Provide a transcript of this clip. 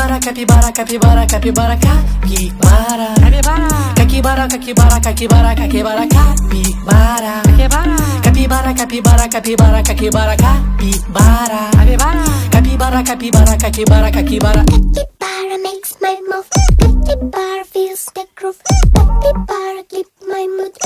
capibara, capibara, capibara, capibara. Capibara, capibara, capibara, capibara, capibara. Capibara, capibara, capibara, capibara, capibara. Capibara, capibara, capibara, capibara. Capybara makes my move. Capybara feels the groove. Capybara keep my mood.